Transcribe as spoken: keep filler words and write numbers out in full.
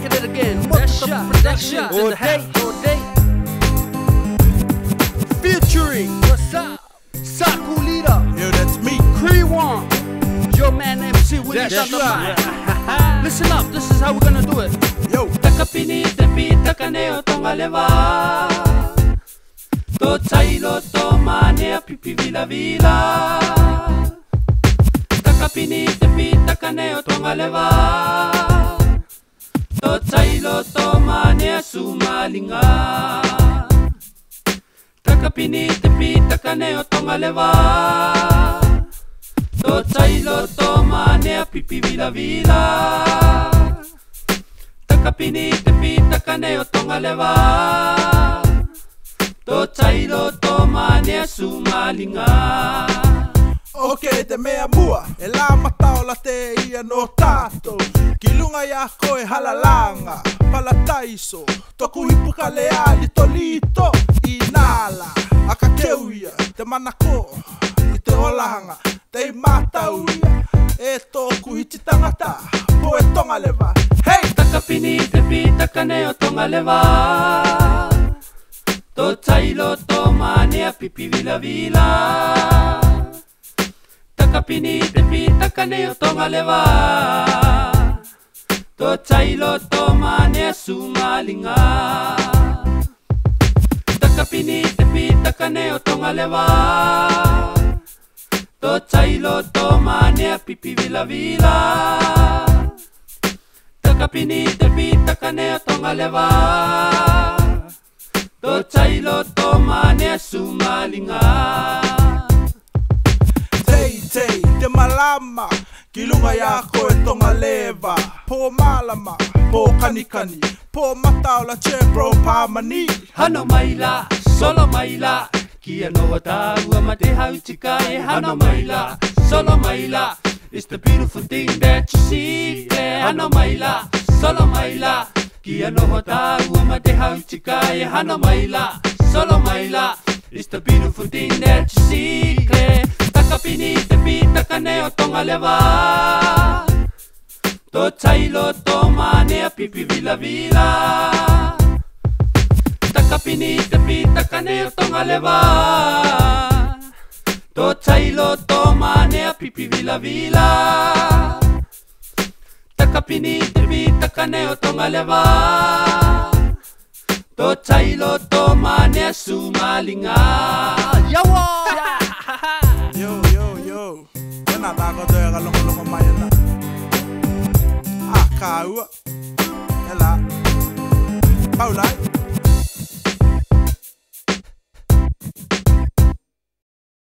at it again. Multiple production in the house. Featuring, what's up? Saku Leader. Yo, that's me. Cree One. Your man M C with That's each other. right. Listen up, this is how we're gonna do it. Yo. Takapini te pita kaneo tonga leva. To tailo to manea pipi vila vila. Takapini te pita kaneo tonga leva. To tailo to manea sumalinga. Takapini te pita kaneo tonga leva. To tailo to manea pipi vila vila. Takapini te pita kaneo tonga leva. To tailo to manea sumalinga. Ok, te mea mua, e la mataola te ia no tato. Kilunga ya koe halalanga, pala taiso. Toku hipuka leali tolito, inala. Aka keuia, te manako, i te olahanga. Te matauia, e toku hiti tangata, po e tonga leva. Hey! Takapini te pita kaneo tonga leva. To tailo to manea pipi vila vila. Takapini te pita kaneo tonga leva. To tailo to manea sumalinga. Takapini te pita kaneo tonga leva. To tailo to manea pipi vila vila. Takapini te pita kaneo tonga leva. To tailo to manea sumalinga. Tei, tei, te malama, kilunga yako e tonga leva. Po malama, po kanikani, po mataola che bro pamani. Hano maila, solo maila. Kia no wataua ma te hautika e hano maila, solo maila. It's the beautiful thing that you see there. Hano maila, solo maila. Kia no wataua ma te hautika e hano maila, solo maila. It's the beautiful thing that you see there. Takapini te pita kaneo tonga leva. To tailo to manea pipi vila vila. Takapini te pita kaneo tonga leva. To tailo to manea pipi vila vila. Takapini te pita kaneo tonga leva. To tailo to manea sumalinga. Yawa! Yo, yo, yo. Wena tako te kalonga longa mayana. Ah, kaua. Ela. Paulai.